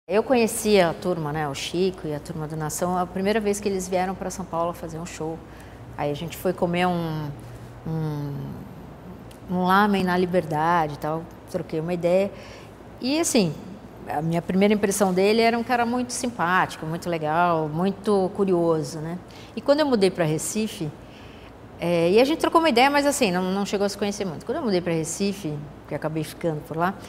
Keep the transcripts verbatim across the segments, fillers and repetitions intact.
Eu conhecia a turma, né, o Chico e a turma do Nação, a primeira vez que eles vieram para São Paulo fazer um show. Aí a gente foi comer um, um, um lamen na Liberdade e tal, troquei uma ideia. E assim, a minha primeira impressão dele era um cara muito simpático, muito legal, muito curioso, né? E quando eu mudei para Recife, é, e a gente trocou uma ideia, mas assim, não, não chegou a se conhecer muito. Quando eu mudei para Recife, que eu acabei ficando por lá,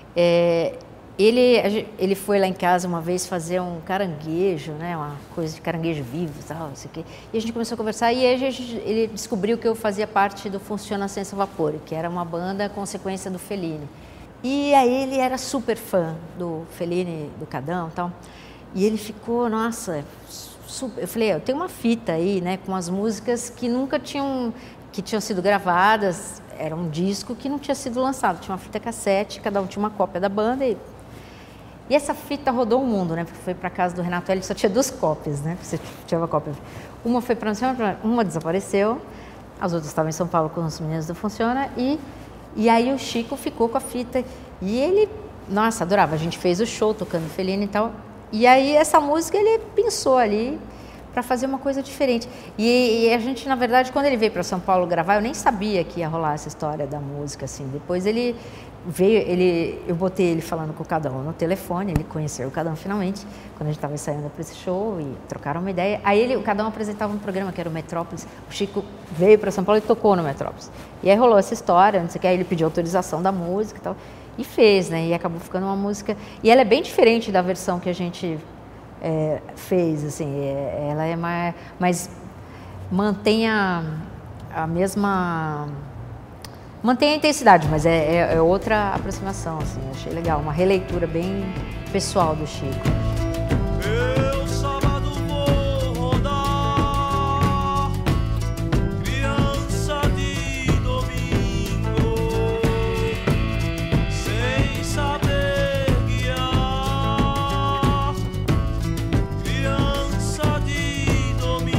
é, Ele, ele foi lá em casa uma vez fazer um caranguejo, né, uma coisa de caranguejo vivo e tal, não sei o quê. E a gente começou a conversar e aí a gente, ele descobriu que eu fazia parte do Funciona Ciência Vapor, que era uma banda consequência do Fellini. E aí ele era super fã do Fellini, do Cadão e tal. E ele ficou, nossa, super, eu falei, eu tenho uma fita aí, né, com as músicas que nunca tinham, que tinham sido gravadas, era um disco que não tinha sido lançado, tinha uma fita cassete, cada um tinha uma cópia da banda e E essa fita rodou o mundo, né? Porque foi para casa do Renato L, só tinha duas cópias, né? Você tinha uma cópia. Uma foi para uma desapareceu, as outras estavam em São Paulo com os meninos do Funciona e e aí o Chico ficou com a fita e ele, nossa, adorava. A gente fez o show tocando Fellini e tal. E aí essa música ele pensou ali para fazer uma coisa diferente. E, e a gente, na verdade, quando ele veio para São Paulo gravar, eu nem sabia que ia rolar essa história da música, assim. Depois ele veio, ele, eu botei ele falando com o Cadão no telefone, ele conheceu o Cadão finalmente, quando a gente estava ensaiando para esse show e trocaram uma ideia. Aí ele, o Cadão apresentava um programa que era o Metrópolis, o Chico veio para São Paulo e tocou no Metrópolis. E aí rolou essa história, não sei o que, aí ele pediu autorização da música e tal, e fez, né, e acabou ficando uma música, e ela é bem diferente da versão que a gente é, fez, assim, é, ela é mais, mas mantém a, a mesma... Mantém a intensidade, mas é, é, é outra aproximação, assim, eu achei legal, uma releitura bem pessoal do Chico. Eu sábado vou rodar, criança de domingo, sem saber guiar, criança de domingo.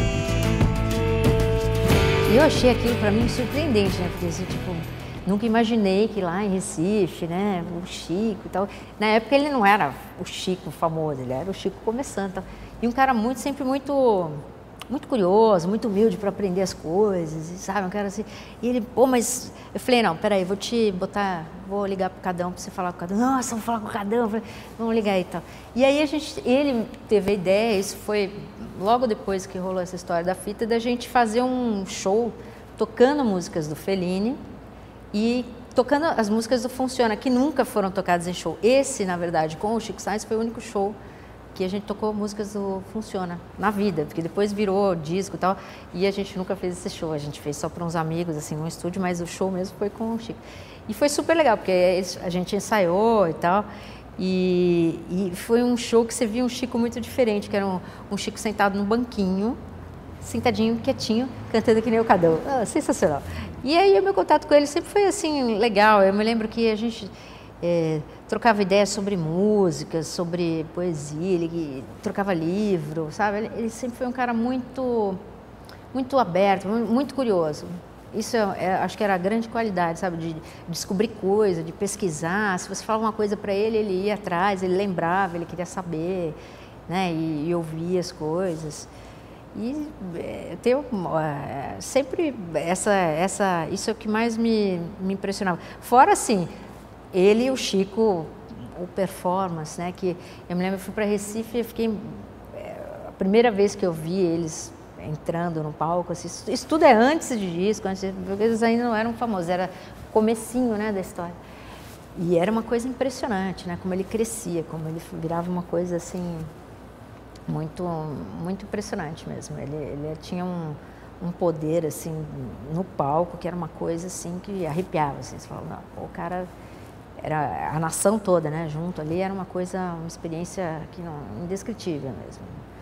E eu achei aquilo para mim surpreendente, né, porque assim, tipo, nunca imaginei que lá em Recife, né, o Chico e tal, na época ele não era o Chico famoso, ele era o Chico começando e tal. E um cara muito, sempre muito, muito curioso, muito humilde para aprender as coisas, e, sabe, um cara assim, e ele, pô, mas, eu falei, não, peraí, vou te botar, vou ligar pro Cadão para você falar com o Cadão. Nossa, vamos falar com o Cadão, eu falei, vamos ligar aí e tal. E aí a gente, ele teve a ideia, isso foi logo depois que rolou essa história da fita, da gente fazer um show tocando músicas do Fellini, e tocando as músicas do Funciona, que nunca foram tocadas em show. Esse, na verdade, com o Chico Science, foi o único show que a gente tocou músicas do Funciona na vida, porque depois virou disco e tal, e a gente nunca fez esse show. A gente fez só para uns amigos, assim, no estúdio, mas o show mesmo foi com o Chico. E foi super legal, porque a gente ensaiou e tal, e, e foi um show que você via um Chico muito diferente, que era um, um Chico sentado no banquinho, sentadinho, quietinho, cantando que nem o Cadão. Ah, sensacional. E aí o meu contato com ele sempre foi assim, legal. Eu me lembro que a gente é, trocava ideias sobre música, sobre poesia, ele trocava livro, sabe? Ele, ele sempre foi um cara muito, muito aberto, muito curioso. Isso é, é, acho que era a grande qualidade, sabe? De, de descobrir coisa, de pesquisar. Se você falava uma coisa para ele, ele ia atrás, ele lembrava, ele queria saber, né? E, e ouvia as coisas. E eu tenho é, sempre essa, essa, isso é o que mais me, me impressionava. Fora, assim, ele e o Chico, o performance, né? Que eu me lembro, eu fui para Recife e fiquei... A primeira vez que eu vi eles entrando no palco, assim, isso tudo é antes de disco, antes, porque eles ainda não eram famosos, era comecinho, né, da história. E era uma coisa impressionante, né? Como ele crescia, como ele virava uma coisa, assim... muito muito impressionante mesmo. Ele, ele tinha um, um poder assim no palco que era uma coisa assim que arrepiava, assim, você falava, não, o cara era a nação toda, né, junto ali, era uma coisa, uma experiência que não, indescritível mesmo.